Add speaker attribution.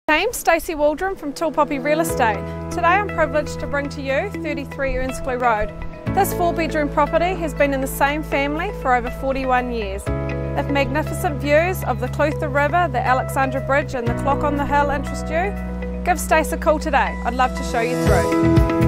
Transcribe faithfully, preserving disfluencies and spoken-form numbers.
Speaker 1: I'm Stacey Waldron from Tall Poppy Real Estate. Today I'm privileged to bring to you thirty-three Earnscleugh Road. This four bedroom property has been in the same family for over forty-one years. If magnificent views of the Clutha River, the Alexandra Bridge and the clock on the hill interest you, give Stace a call today. I'd love to show you through.